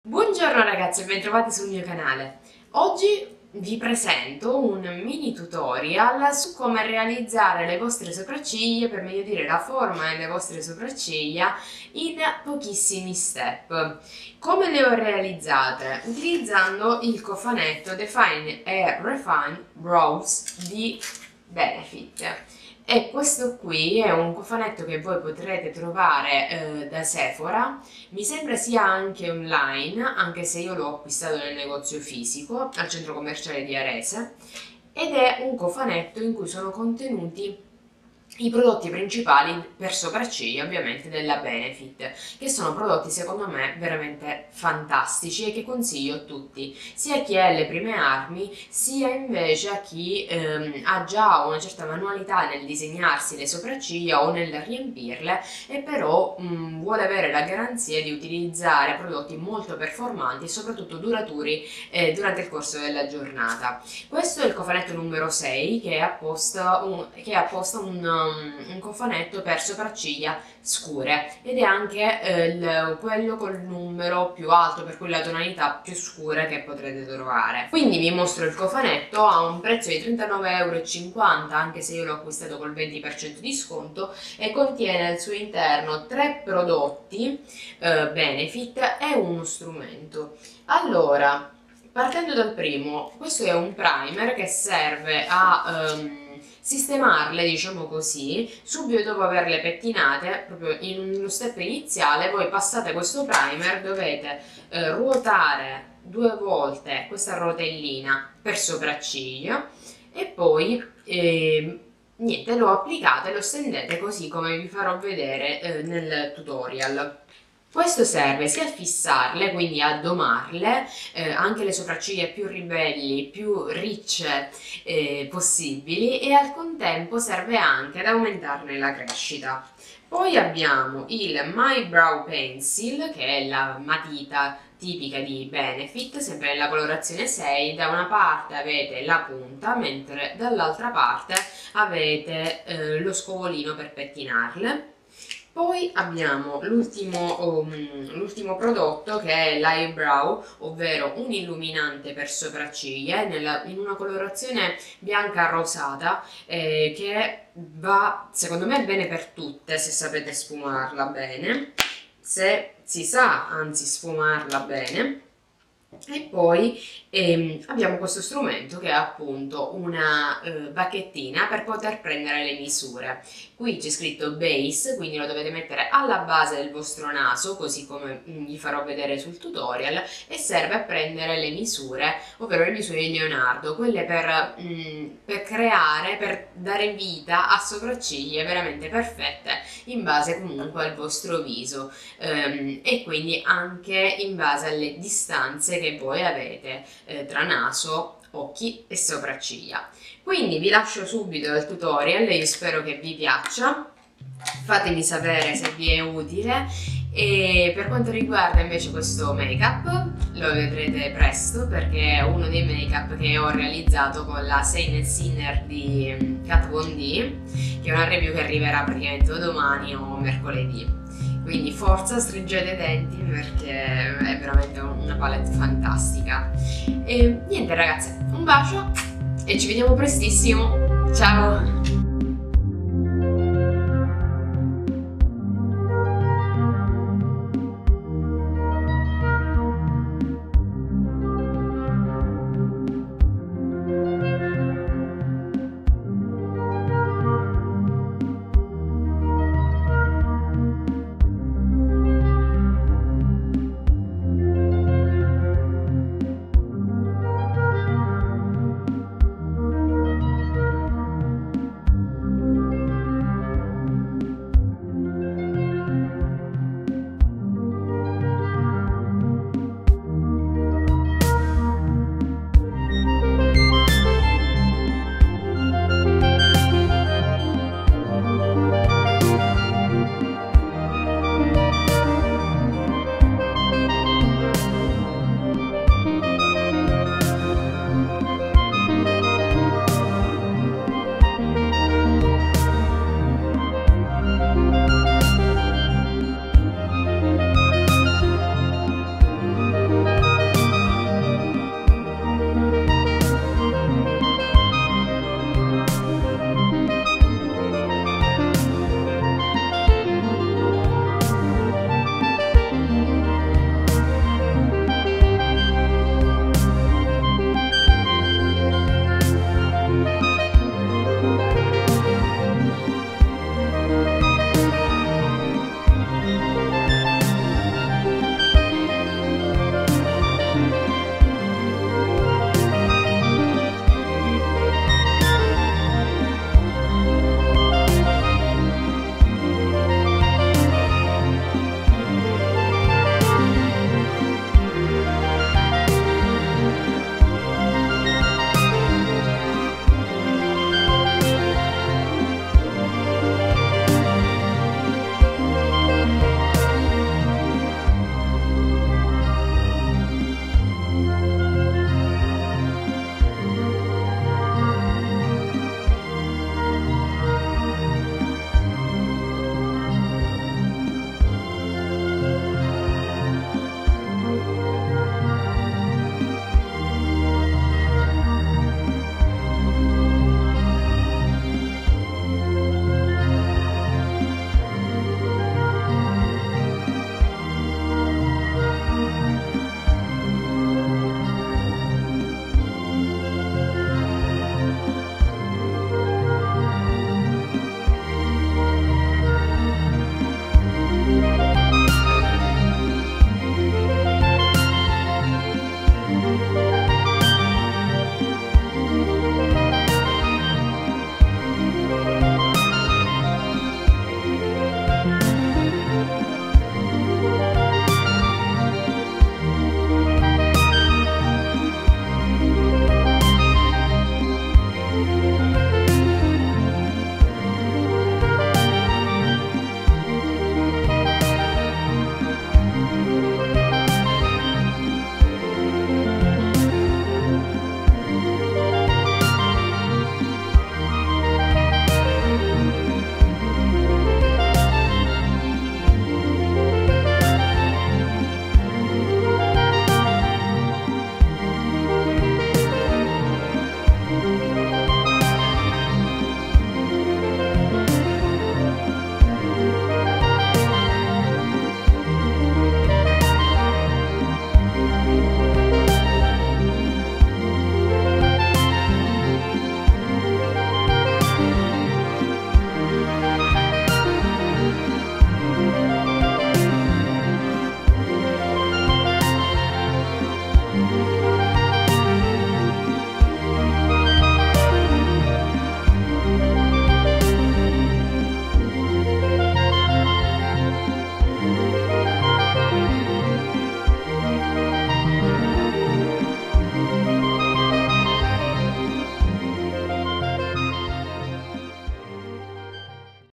Buongiorno ragazzi e bentrovati sul mio canale. Oggi vi presento un mini tutorial su come realizzare le vostre sopracciglia, per meglio dire la forma delle vostre sopracciglia, in pochissimi step. Come le ho realizzate? Utilizzando il cofanetto Define and Refine Brows di Benefit. E questo qui è un cofanetto che voi potrete trovare da Sephora, mi sembra sia anche online, anche se io l'ho acquistato nel negozio fisico, al centro commerciale di Arese, ed è un cofanetto in cui sono contenuti i prodotti principali per sopracciglia, ovviamente della Benefit, che sono prodotti secondo me veramente fantastici e che consiglio a tutti, sia a chi è alle prime armi, sia invece a chi ha già una certa manualità nel disegnarsi le sopracciglia o nel riempirle e però vuole avere la garanzia di utilizzare prodotti molto performanti e soprattutto duraturi durante il corso della giornata. Questo è il cofanetto numero 6 che è apposta un cofanetto per sopracciglia scure ed è anche quello col numero più alto, per cui la tonalità più scura che potrete trovare. Quindi vi mostro il cofanetto, ha un prezzo di 39,50 €, anche se io l'ho acquistato col 20% di sconto, e contiene al suo interno 3 prodotti Benefit e uno strumento. Allora, partendo dal primo, questo è un primer che serve a sistemarle, diciamo così, subito dopo averle pettinate. Proprio in uno step iniziale voi passate questo primer, dovete ruotare 2 volte questa rotellina per sopracciglio e poi niente, lo applicate, lo stendete così come vi farò vedere nel tutorial. Questo serve sia a fissarle, quindi a domarle, anche le sopracciglia più ribelli, più ricce possibili, e al contempo serve anche ad aumentarne la crescita. Poi abbiamo il My Brow Pencil, che è la matita tipica di Benefit, sempre nella colorazione 6, da una parte avete la punta, mentre dall'altra parte avete lo scovolino per pettinarle. Poi abbiamo l'ultimo prodotto, che è l'Eyebrow, ovvero un illuminante per sopracciglia in una colorazione bianca rosata che va secondo me bene per tutte se sapete sfumarla bene, se si sa anzi sfumarla bene. E poi abbiamo questo strumento che è appunto una bacchettina per poter prendere le misure. Qui c'è scritto base, quindi lo dovete mettere alla base del vostro naso, così come vi farò vedere sul tutorial, e serve a prendere le misure, ovvero le misure di Leonardo, quelle per creare, per dare vita a sopracciglia veramente perfette in base comunque al vostro viso e quindi anche in base alle distanze che voi avete tra naso, occhi e sopracciglia. Quindi vi lascio subito al tutorial, io spero che vi piaccia, fatemi sapere se vi è utile. E per quanto riguarda invece questo make up, lo vedrete presto, perché è uno dei make up che ho realizzato con la Saint Sinner di Kat Von D, che è una review che arriverà praticamente o domani o mercoledì. Quindi forza, stringete i denti perché è veramente una palette fantastica. E niente ragazze, un bacio e ci vediamo prestissimo. Ciao!